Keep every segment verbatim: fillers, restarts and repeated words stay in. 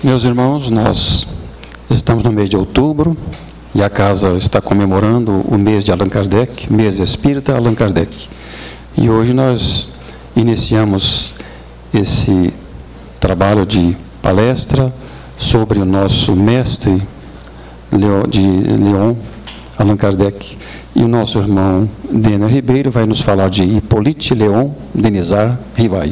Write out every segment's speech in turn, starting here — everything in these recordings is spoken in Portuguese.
Meus irmãos, nós estamos no mês de outubro e a casa está comemorando o mês de Allan Kardec, mês espírita Allan Kardec. E hoje nós iniciamos esse trabalho de palestra sobre o nosso mestre de Lyon, Allan Kardec. E o nosso irmão Denner Ribeiro vai nos falar de Hippolyte Léon Denisard Rivaio.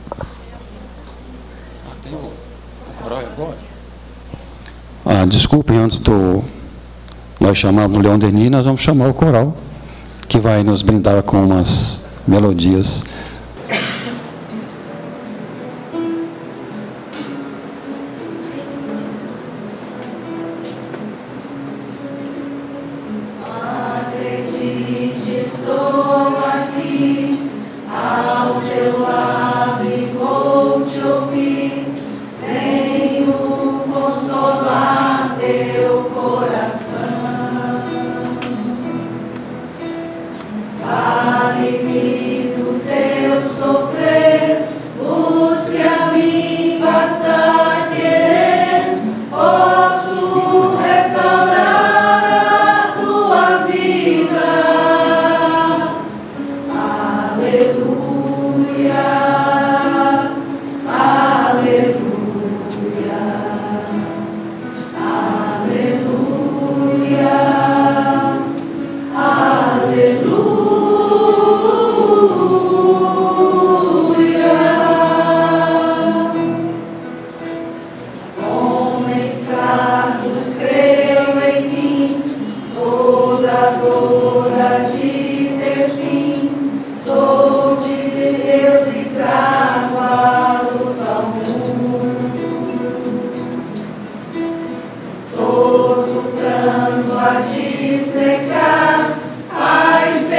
Ah, desculpem, antes do nós chamarmos o Leon Denis, nós vamos chamar o coral, que vai nos brindar com umas melodias. Todo pranto a dissecar, a esperança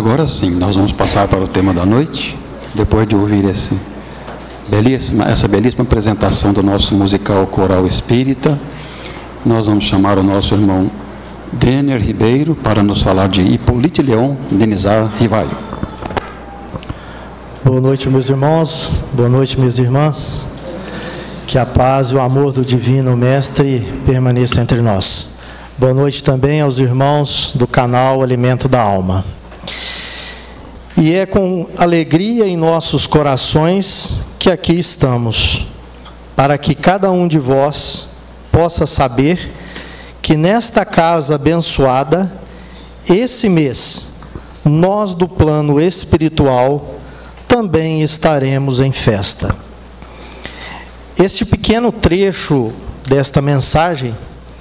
Agora sim, nós vamos passar para o tema da noite, depois de ouvir esse belíssima, essa belíssima apresentação do nosso musical coral espírita. Nós vamos chamar o nosso irmão Denner Ribeiro para nos falar de Hippolyte Léon Denisard Rivaio. Boa noite, meus irmãos, boa noite, minhas irmãs. Que a paz e o amor do Divino Mestre permaneça entre nós. Boa noite também aos irmãos do canal Alimento da Alma. E é com alegria em nossos corações que aqui estamos, para que cada um de vós possa saber que nesta casa abençoada, esse mês, nós do plano espiritual também estaremos em festa. Este pequeno trecho desta mensagem,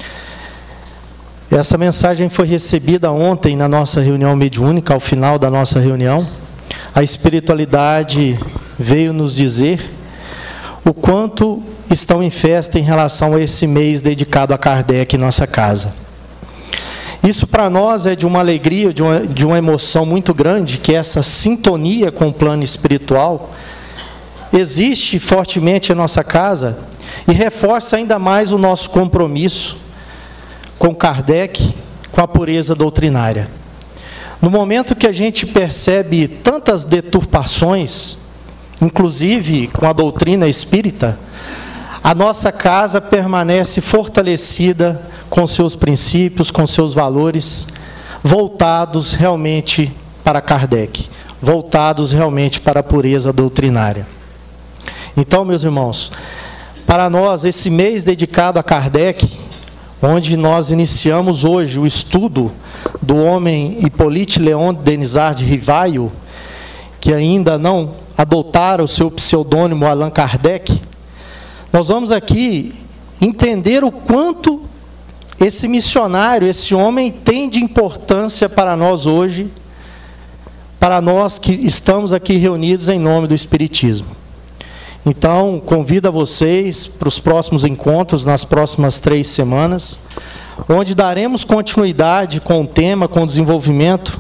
essa mensagem foi recebida ontem na nossa reunião mediúnica, ao final da nossa reunião. A espiritualidade veio nos dizer o quanto estão em festa em relação a esse mês dedicado a Kardec em nossa casa. Isso para nós é de uma alegria, de uma, de uma emoção muito grande, que essa sintonia com o plano espiritual existe fortemente em nossa casa e reforça ainda mais o nosso compromisso com Kardec, com a pureza doutrinária. No momento que a gente percebe tantas deturpações, inclusive com a doutrina espírita, a nossa casa permanece fortalecida com seus princípios, com seus valores, voltados realmente para Kardec, voltados realmente para a pureza doutrinária. Então, meus irmãos, para nós, esse mês dedicado a Kardec, onde nós iniciamos hoje o estudo do homem Hippolyte Léon Denisard Rivaio, que ainda não adotara o seu pseudônimo Allan Kardec, nós vamos aqui entender o quanto esse missionário, esse homem tem de importância para nós hoje, para nós que estamos aqui reunidos em nome do Espiritismo. Então, convido a vocês para os próximos encontros, nas próximas três semanas, onde daremos continuidade com o tema, com o desenvolvimento,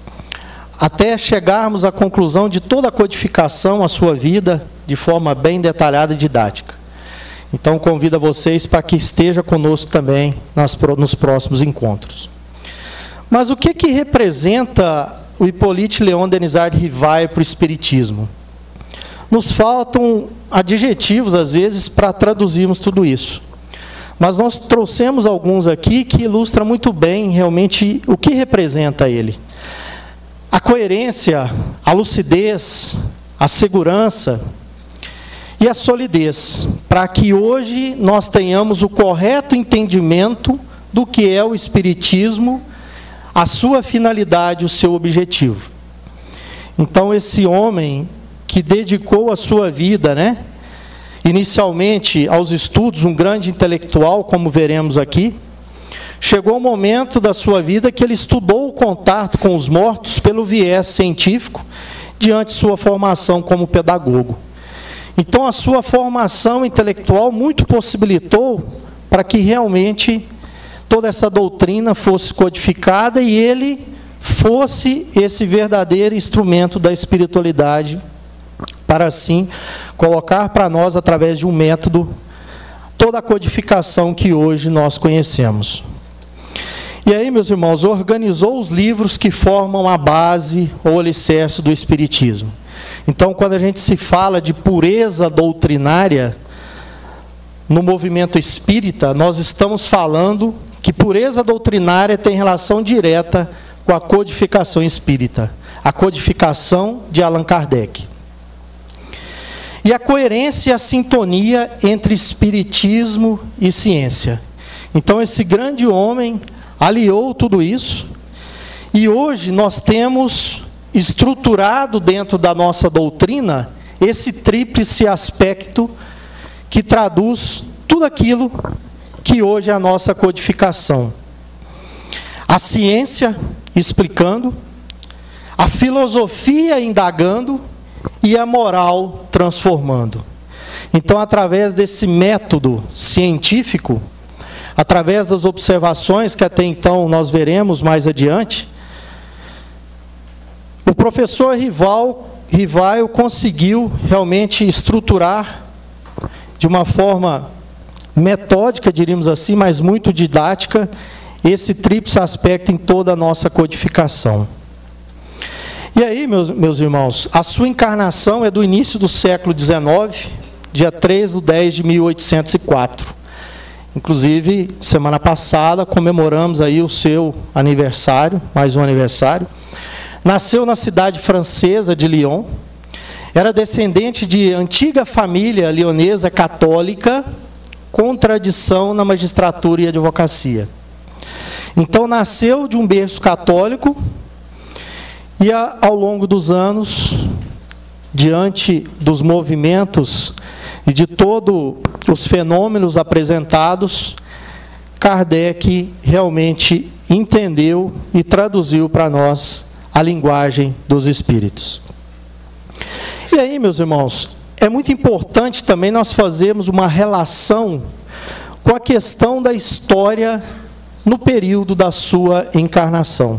até chegarmos à conclusão de toda a codificação, a sua vida, de forma bem detalhada e didática. Então, convido a vocês para que esteja conosco também nas, nos próximos encontros. Mas o que, que representa o Hippolyte Léon Denisard Rivaio para o Espiritismo? Nos faltam adjetivos, às vezes, para traduzirmos tudo isso. Mas nós trouxemos alguns aqui que ilustram muito bem, realmente, o que representa ele. A coerência, a lucidez, a segurança e a solidez, para que hoje nós tenhamos o correto entendimento do que é o Espiritismo, a sua finalidade, o seu objetivo. Então, esse homem que dedicou a sua vida, né, inicialmente aos estudos, um grande intelectual, como veremos aqui, chegou um momento da sua vida que ele estudou o contato com os mortos pelo viés científico, diante de sua formação como pedagogo. Então, a sua formação intelectual muito possibilitou para que realmente toda essa doutrina fosse codificada e ele fosse esse verdadeiro instrumento da espiritualidade, para assim colocar para nós, através de um método, toda a codificação que hoje nós conhecemos. E aí, meus irmãos, organizou os livros que formam a base ou alicerce do Espiritismo. Então, quando a gente se fala de pureza doutrinária no movimento espírita, nós estamos falando que pureza doutrinária tem relação direta com a codificação espírita, a codificação de Allan Kardec. E a coerência e a sintonia entre espiritismo e ciência. Então, esse grande homem aliou tudo isso, e hoje nós temos estruturado dentro da nossa doutrina esse tríplice aspecto que traduz tudo aquilo que hoje é a nossa codificação. A ciência explicando, a filosofia indagando e a moral transformando. Então, através desse método científico, através das observações que até então nós veremos mais adiante, o professor Rival, Rivaio conseguiu realmente estruturar de uma forma metódica, diríamos assim, mas muito didática, esse tríplice aspecto em toda a nossa codificação. E aí, meus, meus irmãos, a sua encarnação é do início do século dezenove, dia três de dez de mil oitocentos e quatro. Inclusive, semana passada, comemoramos aí o seu aniversário, mais um aniversário. Nasceu na cidade francesa de Lyon, era descendente de antiga família lionesa católica, com tradição na magistratura e advocacia. Então, nasceu de um berço católico e, ao longo dos anos, diante dos movimentos e de todos os fenômenos apresentados, Kardec realmente entendeu e traduziu para nós a linguagem dos espíritos. E aí, meus irmãos, é muito importante também nós fazermos uma relação com a questão da história no período da sua encarnação.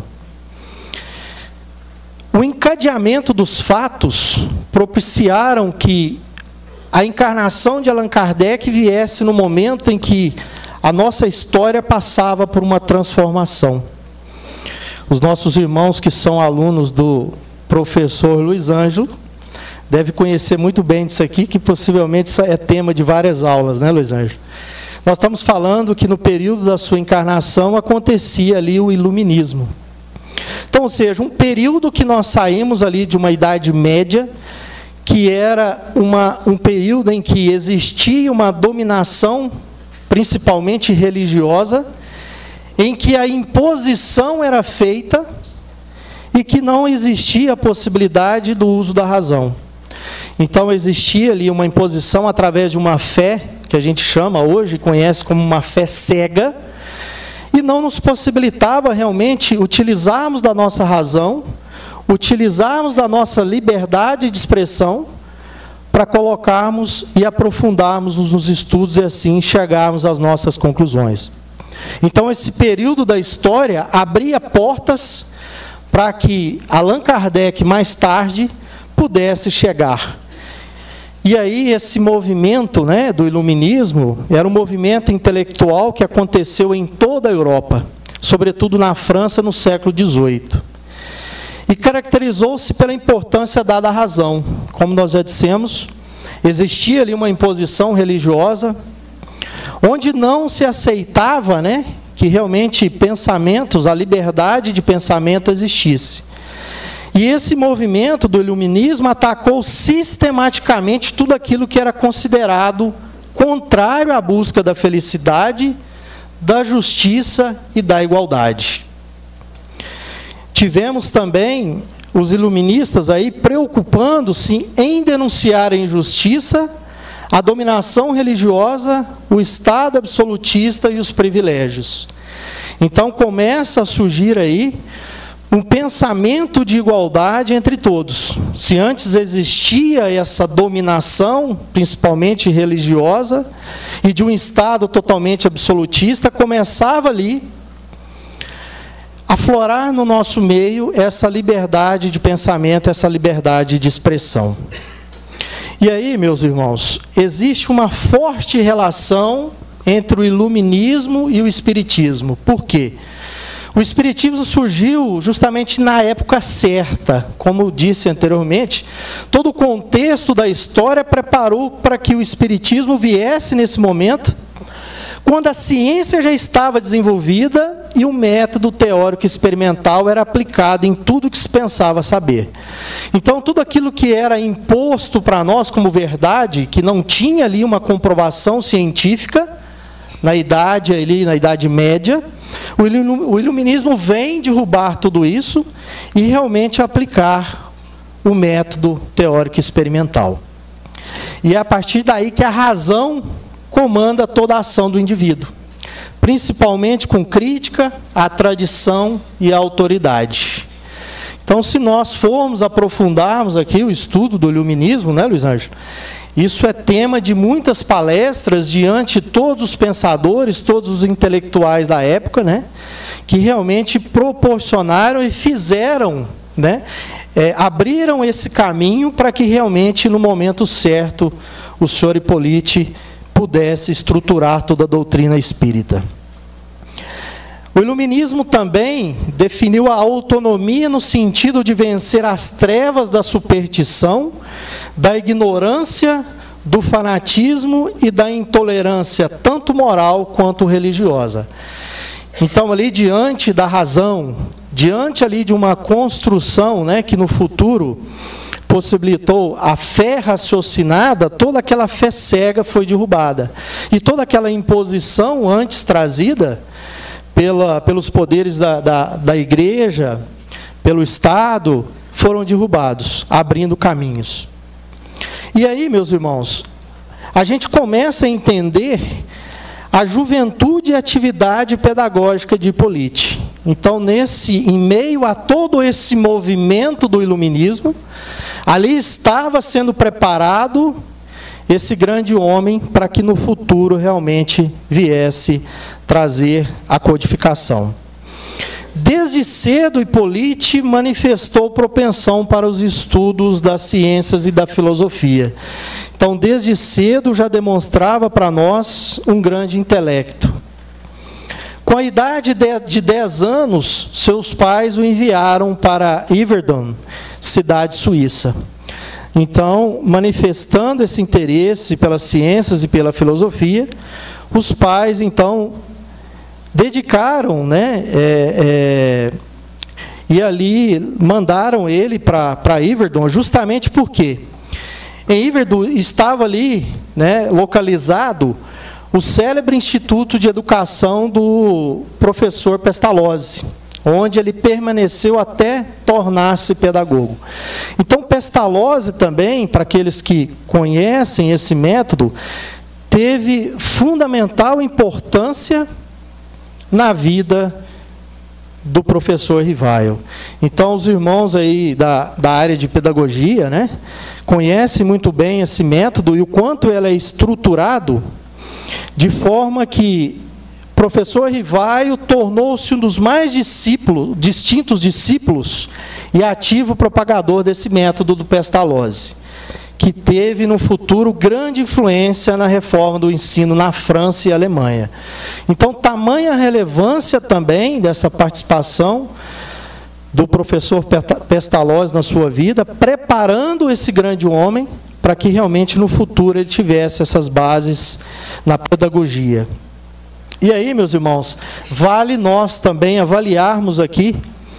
O encadeamento dos fatos propiciaram que a encarnação de Allan Kardec viesse no momento em que a nossa história passava por uma transformação. Os nossos irmãos que são alunos do professor Luiz Ângelo devem conhecer muito bem disso aqui, que possivelmente isso é tema de várias aulas, né, Luiz Ângelo? Nós estamos falando que no período da sua encarnação acontecia ali o iluminismo. Então, ou seja, um período que nós saímos ali de uma Idade Média, que era uma, um período em que existia uma dominação, principalmente religiosa, em que a imposição era feita e que não existia a possibilidade do uso da razão. Então, existia ali uma imposição através de uma fé, que a gente chama hoje, conhece como uma fé cega, e não nos possibilitava realmente utilizarmos da nossa razão, utilizarmos da nossa liberdade de expressão, para colocarmos e aprofundarmos nos estudos e assim chegarmos às nossas conclusões. Então, esse período da história abria portas para que Allan Kardec, mais tarde, pudesse chegar. E aí, esse movimento, né, do iluminismo, era um movimento intelectual que aconteceu em toda a Europa, sobretudo na França, no século dezoito. E caracterizou-se pela importância dada à razão. Como nós já dissemos, existia ali uma imposição religiosa, onde não se aceitava, né, que realmente pensamentos, a liberdade de pensamento existisse. E esse movimento do iluminismo atacou sistematicamente tudo aquilo que era considerado contrário à busca da felicidade, da justiça e da igualdade. Tivemos também os iluministas aí preocupando-se em denunciar a injustiça, a dominação religiosa, o Estado absolutista e os privilégios. Então começa a surgir aí um pensamento de igualdade entre todos. Se antes existia essa dominação, principalmente religiosa, e de um Estado totalmente absolutista, começava ali a aflorar no nosso meio essa liberdade de pensamento, essa liberdade de expressão. E aí, meus irmãos, existe uma forte relação entre o iluminismo e o espiritismo. Por quê? O espiritismo surgiu justamente na época certa. Como disse anteriormente, todo o contexto da história preparou para que o espiritismo viesse nesse momento, quando a ciência já estava desenvolvida e o método teórico experimental era aplicado em tudo que se pensava saber. Então, tudo aquilo que era imposto para nós como verdade, que não tinha ali uma comprovação científica, na idade, ali, na Idade Média, o iluminismo vem derrubar tudo isso e realmente aplicar o método teórico experimental. E é a partir daí que a razão comanda toda a ação do indivíduo, principalmente com crítica à tradição e à autoridade. Então, se nós formos aprofundarmos aqui o estudo do iluminismo, né, Luiz Ângelo? Isso é tema de muitas palestras diante de todos os pensadores, todos os intelectuais da época, né, que realmente proporcionaram e fizeram, né, é, abriram esse caminho para que realmente, no momento certo, o senhor Hipólite pudesse estruturar toda a doutrina espírita. O iluminismo também definiu a autonomia no sentido de vencer as trevas da superstição, da ignorância, do fanatismo e da intolerância, tanto moral quanto religiosa. Então, ali diante da razão, diante ali de uma construção, né, que no futuro possibilitou a fé raciocinada, toda aquela fé cega foi derrubada. E toda aquela imposição antes trazida pela, pelos poderes da, da, da igreja, pelo Estado, foram derrubados, abrindo caminhos. E aí, meus irmãos, a gente começa a entender a juventude e a atividade pedagógica de Hipólite. Então, nesse, em meio a todo esse movimento do iluminismo, ali estava sendo preparado esse grande homem para que no futuro realmente viesse trazer a codificação. Desde cedo, Hipólite manifestou propensão para os estudos das ciências e da filosofia. Então, desde cedo já demonstrava para nós um grande intelecto. Com a idade de dez anos, seus pais o enviaram para Yverdon, cidade suíça. Então, manifestando esse interesse pelas ciências e pela filosofia, os pais, então, dedicaram, né, é, é, e ali mandaram ele para Yverdon, justamente porque em Yverdon estava ali, né, localizado o célebre Instituto de Educação do professor Pestalozzi, onde ele permaneceu até tornar-se pedagogo. Então, Pestalozzi também, para aqueles que conhecem esse método, teve fundamental importância na vida do professor Rivaio. Então, os irmãos aí da, da área de pedagogia, né, conhecem muito bem esse método e o quanto ele é estruturado, de forma que o professor Rivaio tornou-se um dos mais discípulos, distintos discípulos e ativo propagador desse método do Pestalozzi, que teve no futuro grande influência na reforma do ensino na França e Alemanha. Então, tamanha relevância também dessa participação do professor Pestalozzi na sua vida, preparando esse grande homem para que realmente no futuro ele tivesse essas bases na pedagogia. E aí, meus irmãos, vale nós também avaliarmos aqui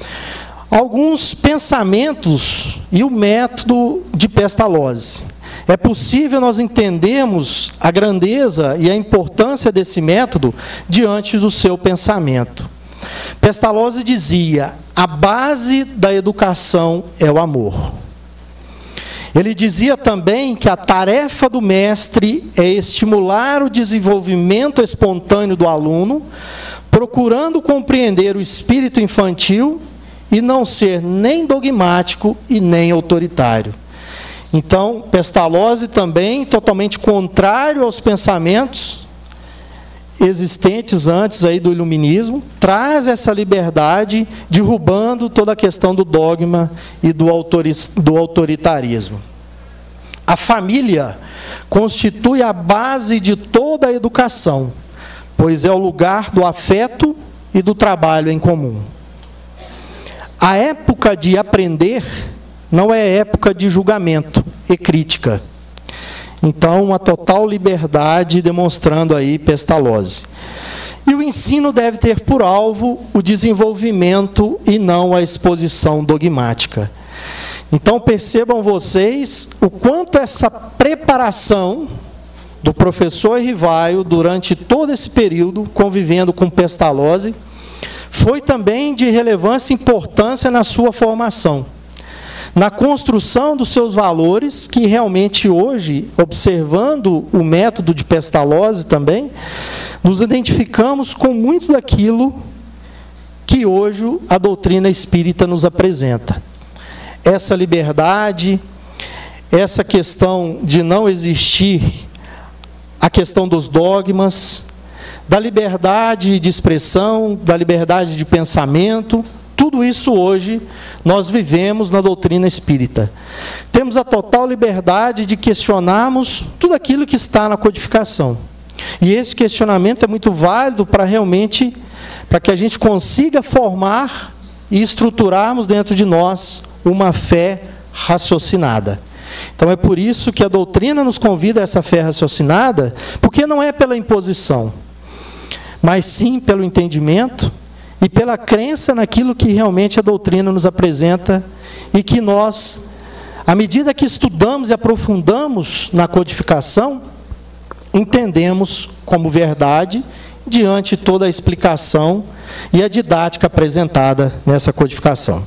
alguns pensamentos e o método de Pestalozzi. É possível nós entendermos a grandeza e a importância desse método diante do seu pensamento. Pestalozzi dizia: a base da educação é o amor. Ele dizia também que a tarefa do mestre é estimular o desenvolvimento espontâneo do aluno, procurando compreender o espírito infantil e não ser nem dogmático e nem autoritário. Então, Pestalozzi também, totalmente contrário aos pensamentos existentes antes aí do iluminismo, traz essa liberdade, derrubando toda a questão do dogma e do, autoris, do autoritarismo. A família constitui a base de toda a educação, pois é o lugar do afeto e do trabalho em comum. A época de aprender não é época de julgamento e crítica. Então, uma total liberdade demonstrando aí Pestalozzi. E o ensino deve ter por alvo o desenvolvimento e não a exposição dogmática. Então, percebam vocês o quanto essa preparação do professor Rivaio durante todo esse período, convivendo com Pestalozzi, foi também de relevância e importância na sua formação, na construção dos seus valores, que realmente hoje, observando o método de Pestalozzi também, nos identificamos com muito daquilo que hoje a doutrina espírita nos apresenta. Essa liberdade, essa questão de não existir a questão dos dogmas, da liberdade de expressão, da liberdade de pensamento, Tudo isso hoje nós vivemos na doutrina espírita. Temos a total liberdade de questionarmos tudo aquilo que está na codificação. E esse questionamento é muito válido para realmente, para que a gente consiga formar e estruturarmos dentro de nós uma fé raciocinada. Então é por isso que a doutrina nos convida a essa fé raciocinada, porque não é pela imposição, mas sim pelo entendimento e pela crença naquilo que realmente a doutrina nos apresenta e que nós, à medida que estudamos e aprofundamos na codificação, entendemos como verdade diante de toda a explicação e a didática apresentada nessa codificação.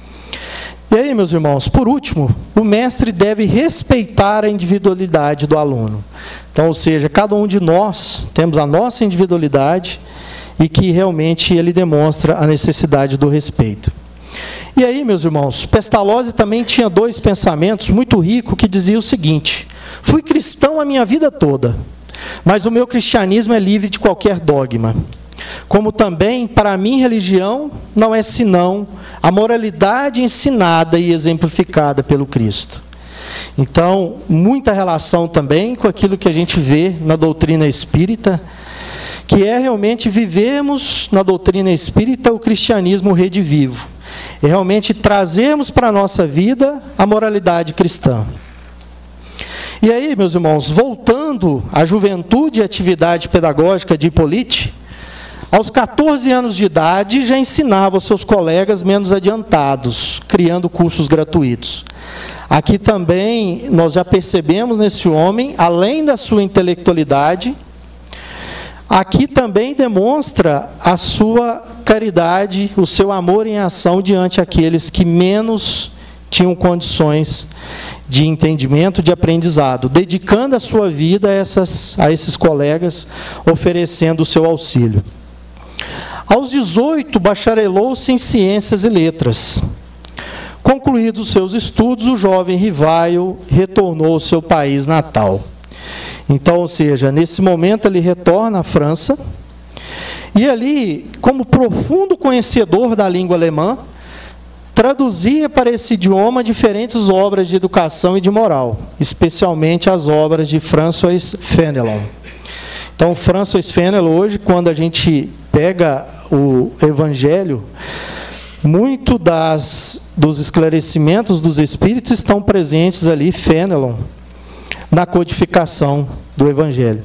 E aí, meus irmãos, por último, o mestre deve respeitar a individualidade do aluno. Então, ou seja, cada um de nós temos a nossa individualidade e que realmente ele demonstra a necessidade do respeito. E aí, meus irmãos, Pestalozzi também tinha dois pensamentos muito ricos que diziam o seguinte: fui cristão a minha vida toda, mas o meu cristianismo é livre de qualquer dogma. Como também, para mim, religião não é senão a moralidade ensinada e exemplificada pelo Cristo. Então, muita relação também com aquilo que a gente vê na doutrina espírita, que é realmente vivermos na doutrina espírita o cristianismo redivivo. É realmente trazermos para a nossa vida a moralidade cristã. E aí, meus irmãos, voltando à juventude e atividade pedagógica de Hippolyte, aos quatorze anos de idade, já ensinava aos seus colegas menos adiantados, criando cursos gratuitos. Aqui também, nós já percebemos nesse homem, além da sua intelectualidade, aqui também demonstra a sua caridade, o seu amor em ação diante daqueles que menos tinham condições de entendimento, de aprendizado, dedicando a sua vida a, essas, a esses colegas, oferecendo o seu auxílio. Aos dezoito, bacharelou-se em Ciências e Letras. Concluídos os seus estudos, o jovem Rivaio retornou ao seu país natal. Então, ou seja, nesse momento ele retorna à França, e ali, como profundo conhecedor da língua alemã, traduzia para esse idioma diferentes obras de educação e de moral, especialmente as obras de François Fénelon. Então, François Fénelon, hoje, quando a gente pega o Evangelho, muito das, dos esclarecimentos dos Espíritos estão presentes ali, Fénelon, na codificação do Evangelho.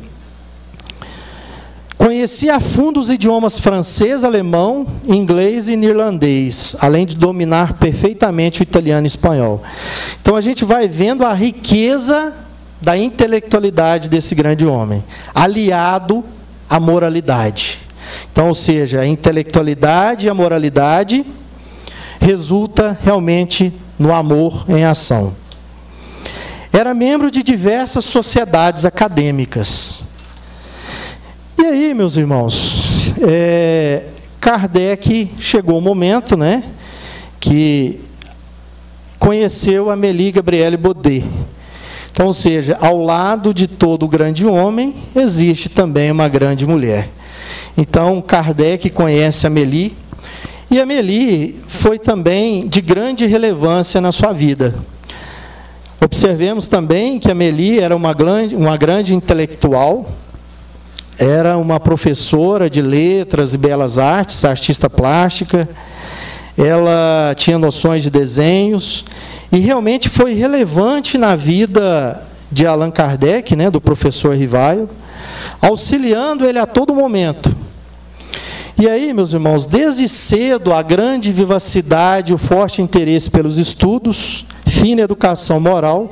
Conhecia a fundo os idiomas francês, alemão, inglês e neerlandês, além de dominar perfeitamente o italiano e espanhol. Então, a gente vai vendo a riqueza da intelectualidade desse grande homem, aliado à moralidade. Então, ou seja, a intelectualidade e a moralidade resulta realmente no amor em ação. Era membro de diversas sociedades acadêmicas. E aí, meus irmãos, é, Kardec chegou o momento, né, que conheceu Amélie Gabrielle Baudet. Então, ou seja, ao lado de todo grande homem, existe também uma grande mulher. Então, Kardec conhece Amélie, e Amélie foi também de grande relevância na sua vida. Observemos também que Amélie era uma grande, uma grande intelectual, era uma professora de letras e belas artes, artista plástica, ela tinha noções de desenhos, e realmente foi relevante na vida de Allan Kardec, né, do professor Rivaio, auxiliando ele a todo momento. E aí, meus irmãos, desde cedo, a grande vivacidade, o forte interesse pelos estudos, fina educação moral,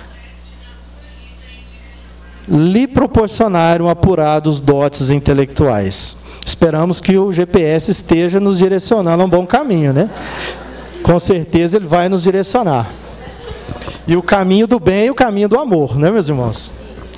lhe proporcionaram apurados dotes intelectuais. Esperamos que o G P S esteja nos direcionando a um bom caminho, né? Com certeza ele vai nos direcionar. E o caminho do bem e o caminho do amor, né, meus irmãos?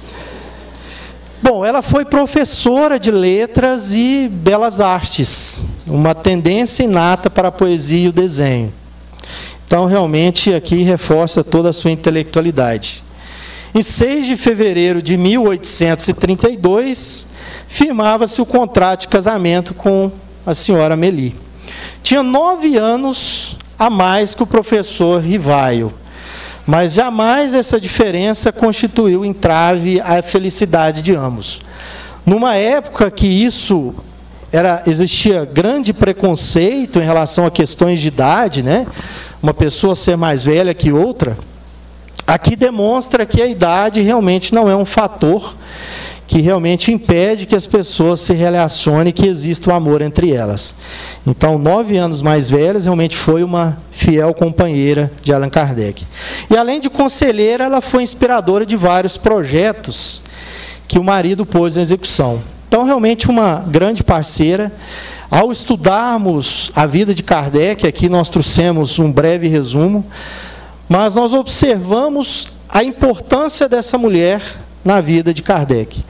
Bom, ela foi professora de letras e belas artes, uma tendência inata para a poesia e o desenho. Então, realmente, aqui reforça toda a sua intelectualidade. Em seis de fevereiro de mil oitocentos e trinta e dois, firmava-se o contrato de casamento com a senhora Amélie. tinha nove anos a mais que o professor Rivaio. Mas jamais essa diferença constituiu entrave à felicidade de ambos. Numa época que isso era, existia grande preconceito em relação a questões de idade, né? Uma pessoa ser mais velha que outra, aqui demonstra que a idade realmente não é um fator que realmente impede que as pessoas se relacionem, que exista o amor entre elas. Então, nove anos mais velhas, realmente foi uma fiel companheira de Allan Kardec. E, além de conselheira, ela foi inspiradora de vários projetos que o marido pôs em execução. Então, realmente, uma grande parceira. Ao estudarmos a vida de Kardec, aqui nós trouxemos um breve resumo, mas nós observamos a importância dessa mulher na vida de Kardec.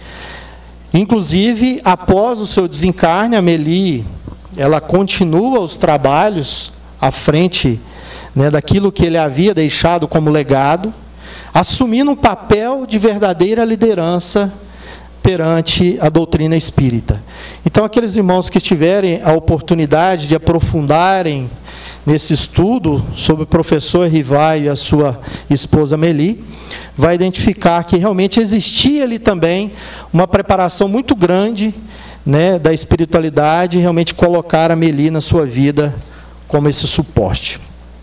Inclusive, após o seu desencarne, a Mélie, ela continua os trabalhos à frente, né, daquilo que ele havia deixado como legado, assumindo um papel de verdadeira liderança perante a doutrina espírita. Então, aqueles irmãos que tiverem a oportunidade de aprofundarem nesse estudo sobre o professor Rivaio e a sua esposa Mélie, vai identificar que realmente existia ali também uma preparação muito grande, né, da espiritualidade, realmente colocar a Mélie na sua vida como esse suporte.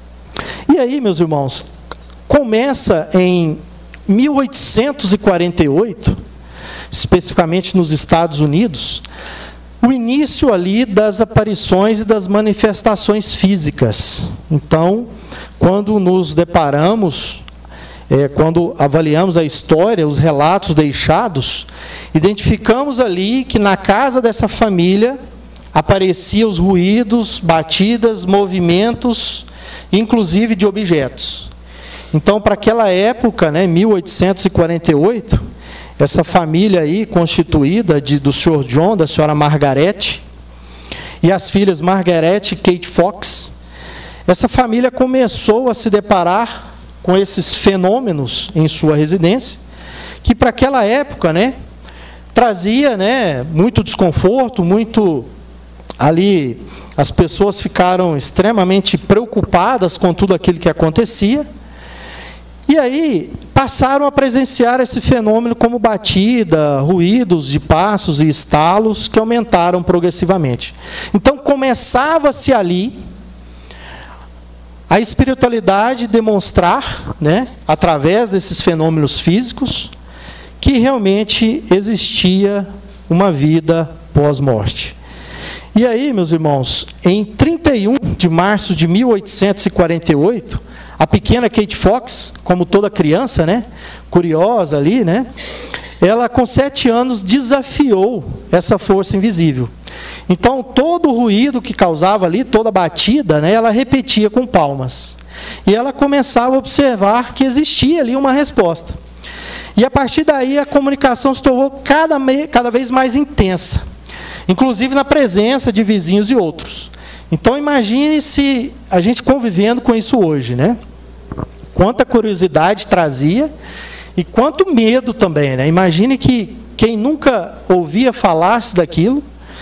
E aí, meus irmãos, começa em mil oitocentos e quarenta e oito, especificamente nos Estados Unidos, o início ali das aparições e das manifestações físicas. Então, quando nos deparamos, é, quando avaliamos a história, os relatos deixados, identificamos ali que na casa dessa família apareciam os ruídos, batidas, movimentos, inclusive de objetos. Então, para aquela época, né, mil oitocentos e quarenta e oito, essa família aí, constituída de, do senhor John, da senhora Margarete, e as filhas Margarete e Kate Fox, essa família começou a se deparar com esses fenômenos em sua residência, que para aquela época, né, trazia, né, muito desconforto, muito ali, as pessoas ficaram extremamente preocupadas com tudo aquilo que acontecia. E aí passaram a presenciar esse fenômeno como batida, ruídos de passos e estalos que aumentaram progressivamente. Então começava-se ali a espiritualidade demonstrar, né, através desses fenômenos físicos, que realmente existia uma vida pós-morte. E aí, meus irmãos, em trinta e um de março de mil oitocentos e quarenta e oito, a pequena Kate Fox, como toda criança, né, curiosa ali, né, ela com sete anos desafiou essa força invisível. Então, todo o ruído que causava ali, toda a batida, né, ela repetia com palmas. E ela começava a observar que existia ali uma resposta. E a partir daí a comunicação se tornou cada, cada vez mais intensa, inclusive na presença de vizinhos e outros. Então, imagine se a gente convivendo com isso hoje, né? Quanta curiosidade trazia e quanto medo também, né? Imagine que quem nunca ouvia falar-se daquilo,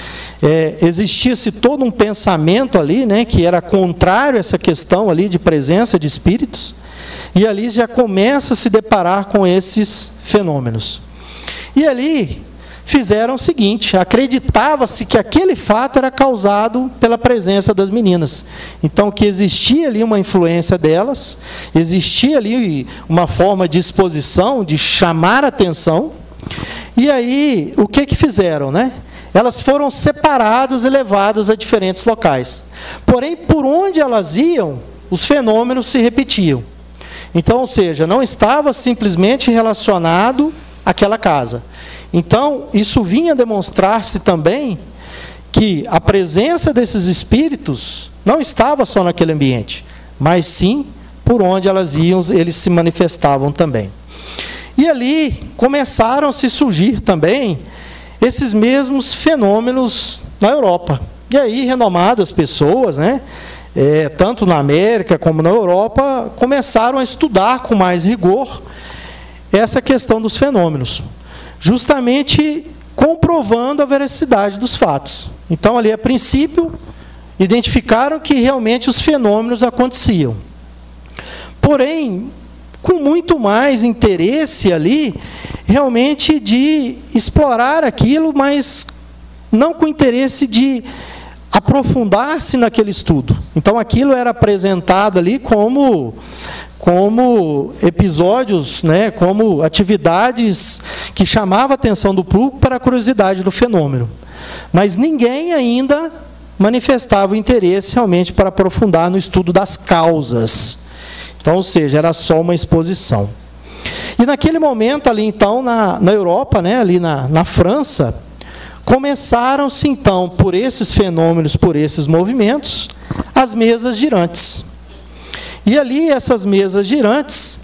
é, existia-se todo um pensamento ali, né, que era contrário a essa questão ali de presença de espíritos, e ali já começa a se deparar com esses fenômenos. E ali fizeram o seguinte: acreditava-se que aquele fato era causado pela presença das meninas. Então, que existia ali uma influência delas, existia ali uma forma de exposição, de chamar a atenção. E aí, o que que fizeram, né? Elas foram separadas e levadas a diferentes locais. Porém, por onde elas iam, os fenômenos se repetiam. Então, ou seja, não estava simplesmente relacionado àquela casa. Então, isso vinha demonstrar-se também que a presença desses espíritos não estava só naquele ambiente, mas sim por onde elas iam, eles se manifestavam também. E ali começaram a se surgir também esses mesmos fenômenos na Europa. E aí, renomadas pessoas, né, é, tanto na América como na Europa, começaram a estudar com mais rigor essa questão dos fenômenos, justamente comprovando a veracidade dos fatos. Então, ali, a princípio, identificaram que realmente os fenômenos aconteciam. Porém, com muito mais interesse ali, realmente de explorar aquilo, mas não com interesse de aprofundar-se naquele estudo. Então, aquilo era apresentado ali como, como episódios, né, como atividades que chamavam a atenção do público para a curiosidade do fenômeno. Mas ninguém ainda manifestava o interesse realmente para aprofundar no estudo das causas. Então, ou seja, era só uma exposição. E naquele momento ali, então, na, na Europa, né, ali na, na França, começaram-se, então, por esses fenômenos, por esses movimentos, as mesas girantes. E ali, essas mesas girantes,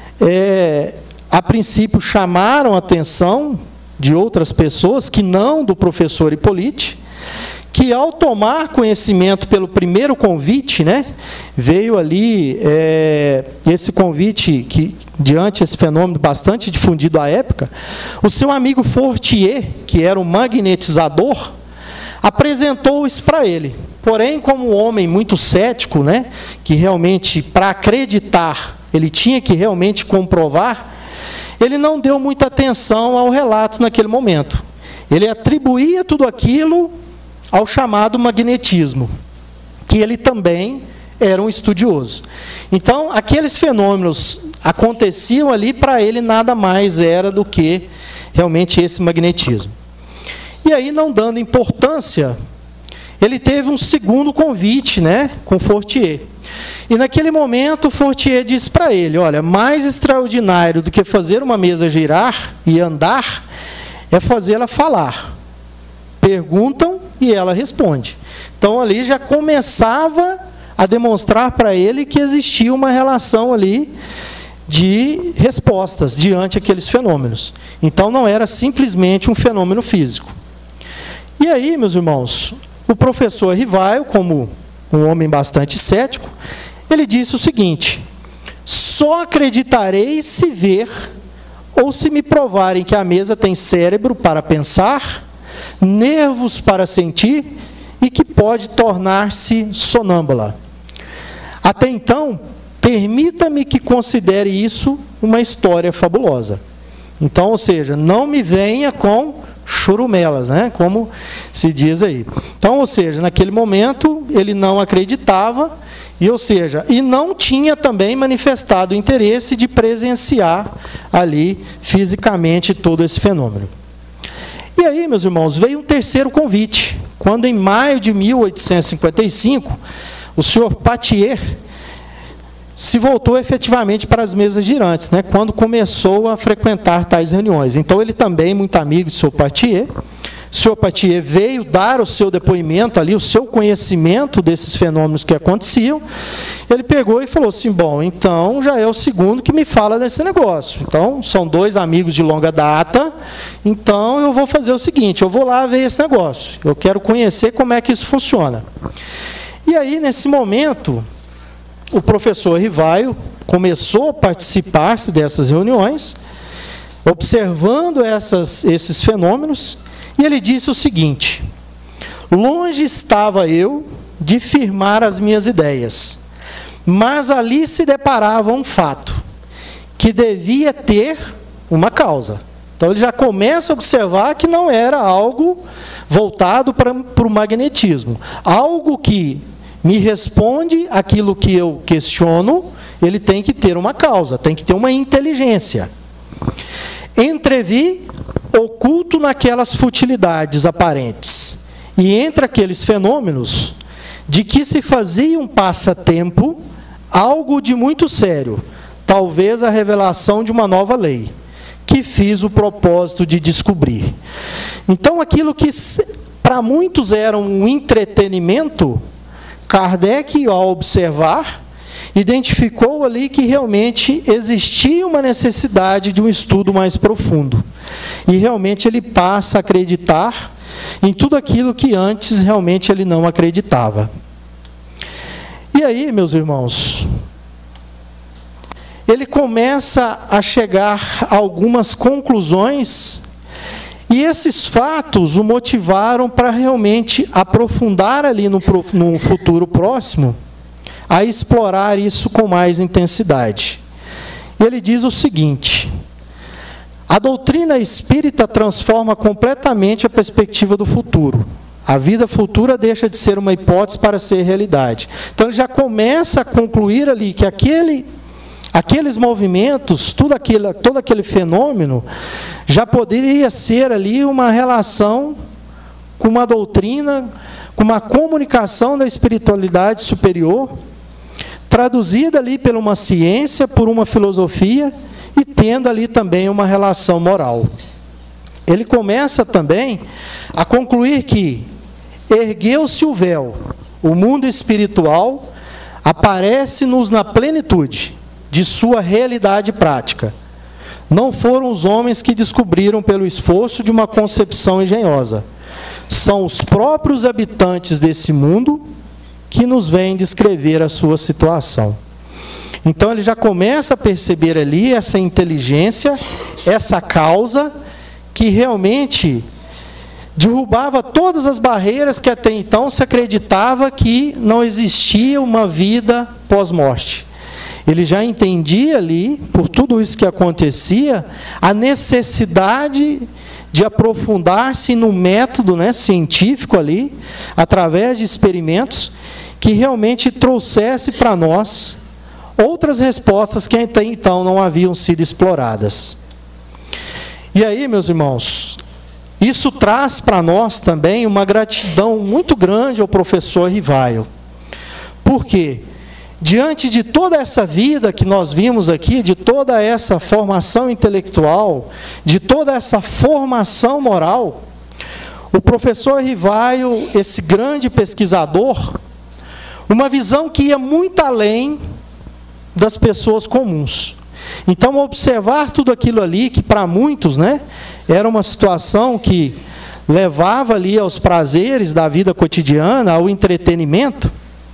é, a princípio, chamaram a atenção de outras pessoas, que não do professor Hippolyte, que ao tomar conhecimento pelo primeiro convite, né, veio ali é, esse convite, que diante desse fenômeno bastante difundido à época, o seu amigo Fortier, que era um magnetizador, apresentou isso para ele. Porém, como um homem muito cético, né, que realmente, para acreditar, ele tinha que realmente comprovar, ele não deu muita atenção ao relato naquele momento. Ele atribuía tudo aquilo ao chamado magnetismo, que ele também era um estudioso. Então, aqueles fenômenos aconteciam ali, para ele nada mais era do que realmente esse magnetismo. E aí, não dando importância, ele teve um segundo convite, né, com Fortier. E naquele momento, Fortier disse para ele, olha, mais extraordinário do que fazer uma mesa girar e andar, é fazê-la falar. Perguntam e ela responde. Então, ali já começava a demonstrar para ele que existia uma relação ali de respostas diante daqueles fenômenos. Então, não era simplesmente um fenômeno físico. E aí, meus irmãos, o professor Rivaio, como um homem bastante cético, ele disse o seguinte: só acreditarei se ver ou se me provarem que a mesa tem cérebro para pensar, nervos para sentir e que pode tornar-se sonâmbula. Até então, permita-me que considere isso uma história fabulosa. Então, ou seja, não me venha com churumelas, né? Como se diz aí. Então, ou seja, naquele momento, ele não acreditava, e, ou seja, e não tinha também manifestado o interesse de presenciar ali, fisicamente, todo esse fenômeno. E aí, meus irmãos, veio um terceiro convite, quando em maio de mil oitocentos e cinquenta e cinco, o senhor Patier se voltou efetivamente para as mesas girantes, né, quando começou a frequentar tais reuniões. Então, ele também, muito amigo do senhor Patier, o senhor Patier veio dar o seu depoimento ali, o seu conhecimento desses fenômenos que aconteciam. Ele pegou e falou assim, bom, então já é o segundo que me fala desse negócio. Então, são dois amigos de longa data, então eu vou fazer o seguinte, eu vou lá ver esse negócio, eu quero conhecer como é que isso funciona. E aí, nesse momento, o professor Rivaio começou a participar dessas reuniões, observando essas, esses fenômenos, e ele disse o seguinte: longe estava eu de firmar as minhas ideias, mas ali se deparava um fato, que devia ter uma causa. Então, ele já começa a observar que não era algo voltado para, para o magnetismo. Algo que me responde aquilo que eu questiono, ele tem que ter uma causa, tem que ter uma inteligência. Entrevi oculto naquelas futilidades aparentes, e entre aqueles fenômenos, de que se fazia um passatempo, algo de muito sério, talvez a revelação de uma nova lei, que fiz o propósito de descobrir. Então, aquilo que para muitos era um entretenimento, Kardec, ao observar, identificou ali que realmente existia uma necessidade de um estudo mais profundo. E realmente ele passa a acreditar em tudo aquilo que antes realmente ele não acreditava. E aí, meus irmãos, ele começa a chegar a algumas conclusões E esses fatos o motivaram para realmente aprofundar ali no, no futuro próximo, a explorar isso com mais intensidade. Ele diz o seguinte: a doutrina espírita transforma completamente a perspectiva do futuro. A vida futura deixa de ser uma hipótese para ser realidade. Então ele já começa a concluir ali que aquele, aqueles movimentos, tudo aquele, todo aquele fenômeno, já poderia ser ali uma relação com uma doutrina, com uma comunicação da espiritualidade superior, traduzida ali por uma ciência, por uma filosofia, e tendo ali também uma relação moral. Ele começa também a concluir que ergueu-se o véu, o mundo espiritual aparece-nos na plenitude de sua realidade prática. Não foram os homens que descobriram pelo esforço de uma concepção engenhosa. São os próprios habitantes desse mundo que nos vêm descrever a sua situação. Então ele já começa a perceber ali essa inteligência, essa causa que realmente derrubava todas as barreiras que até então se acreditava que não existia uma vida pós-morte. Ele já entendia ali, por tudo isso que acontecia, a necessidade de aprofundar-se no método, né, científico ali, através de experimentos, que realmente trouxesse para nós outras respostas que até então não haviam sido exploradas. E aí, meus irmãos, isso traz para nós também uma gratidão muito grande ao professor Rivaio. Por quê? Diante de toda essa vida que nós vimos aqui, de toda essa formação intelectual, de toda essa formação moral, o professor Rivaio, esse grande pesquisador, uma visão que ia muito além das pessoas comuns. Então, observar tudo aquilo ali, que para muitos, né, era uma situação que levava ali aos prazeres da vida cotidiana, ao entretenimento,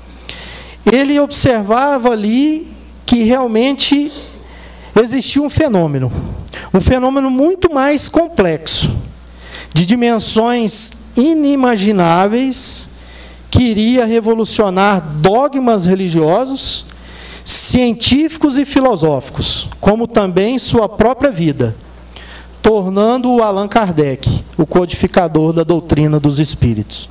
ele observava ali que realmente existia um fenômeno, um fenômeno muito mais complexo, de dimensões inimagináveis, que iria revolucionar dogmas religiosos, científicos e filosóficos, como também sua própria vida, tornando-o Allan Kardec o codificador da doutrina dos espíritos.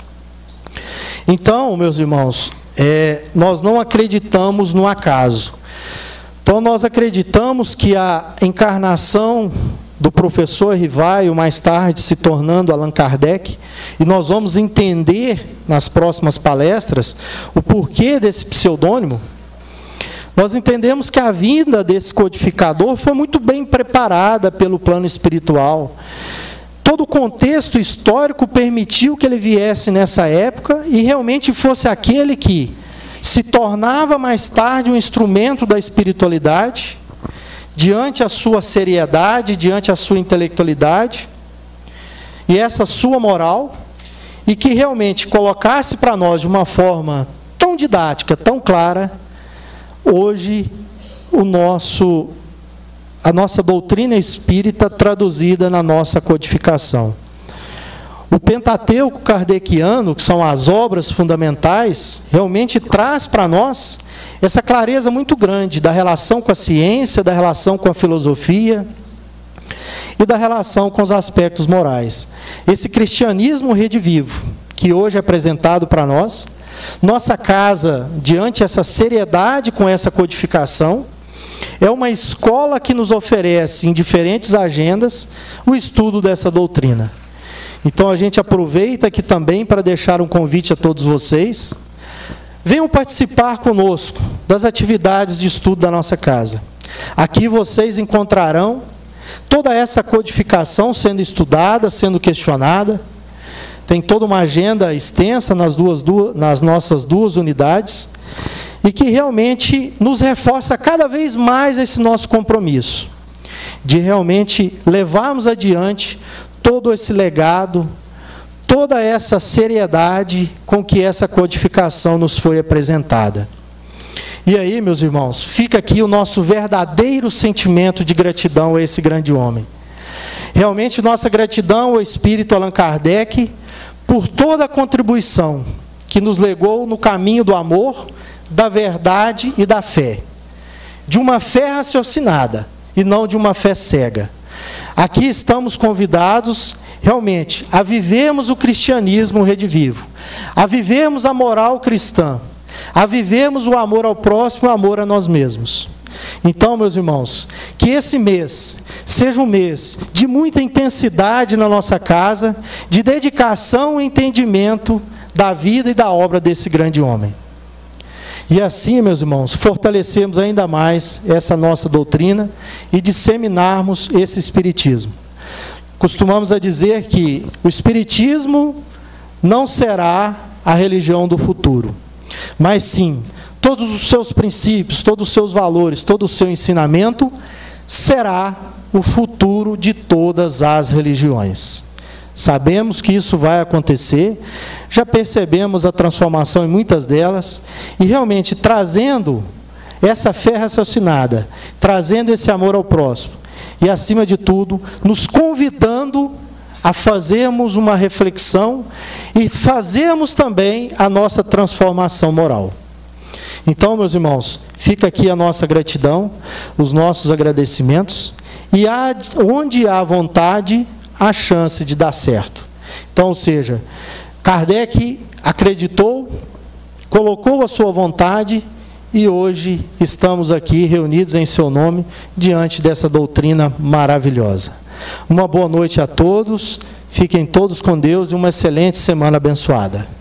Então, meus irmãos, é, nós não acreditamos no acaso. Então, nós acreditamos que a encarnação do professor Rivaio, mais tarde se tornando Allan Kardec, e nós vamos entender nas próximas palestras o porquê desse pseudônimo. Nós entendemos que a vinda desse codificador foi muito bem preparada pelo plano espiritual. Todo o contexto histórico permitiu que ele viesse nessa época e realmente fosse aquele que se tornava mais tarde um instrumento da espiritualidade, diante a sua seriedade, diante a sua intelectualidade e essa sua moral, e que realmente colocasse para nós de uma forma tão didática, tão clara, hoje o nosso, a nossa doutrina espírita traduzida na nossa codificação. O Pentateuco kardeciano, que são as obras fundamentais, realmente traz para nós essa clareza muito grande da relação com a ciência, da relação com a filosofia e da relação com os aspectos morais. Esse cristianismo redivivo, que hoje é apresentado para nós, nossa casa, diante essa seriedade com essa codificação, é uma escola que nos oferece, em diferentes agendas, o estudo dessa doutrina. Então, a gente aproveita aqui também para deixar um convite a todos vocês. Venham participar conosco das atividades de estudo da nossa casa. Aqui vocês encontrarão toda essa codificação sendo estudada, sendo questionada. Tem toda uma agenda extensa nas, duas, duas, nas nossas duas unidades, e que realmente nos reforça cada vez mais esse nosso compromisso, de realmente levarmos adiante todo esse legado, toda essa seriedade com que essa codificação nos foi apresentada. E aí, meus irmãos, fica aqui o nosso verdadeiro sentimento de gratidão a esse grande homem. Realmente, nossa gratidão ao Espírito Allan Kardec por toda a contribuição que nos legou no caminho do amor, da verdade e da fé. De uma fé raciocinada e não de uma fé cega. Aqui estamos convidados, realmente, a vivermos o cristianismo redivivo, a vivermos a moral cristã, a vivermos o amor ao próximo e o amor a nós mesmos. Então, meus irmãos, que esse mês seja um mês de muita intensidade na nossa casa, de dedicação e entendimento da vida e da obra desse grande homem. E assim, meus irmãos, fortalecemos ainda mais essa nossa doutrina e disseminarmos esse espiritismo. Costumamos a dizer que o espiritismo não será a religião do futuro, mas sim, todos os seus princípios, todos os seus valores, todo o seu ensinamento será o futuro de todas as religiões. Sabemos que isso vai acontecer, já percebemos a transformação em muitas delas, e realmente trazendo essa fé raciocinada, trazendo esse amor ao próximo, e acima de tudo, nos convidando a fazermos uma reflexão e fazermos também a nossa transformação moral. Então, meus irmãos, fica aqui a nossa gratidão, os nossos agradecimentos, e há, onde há vontade, há chance de dar certo. Então, ou seja, Kardec acreditou, colocou a sua vontade, e hoje estamos aqui reunidos em seu nome, diante dessa doutrina maravilhosa. Uma boa noite a todos, fiquem todos com Deus e uma excelente semana abençoada.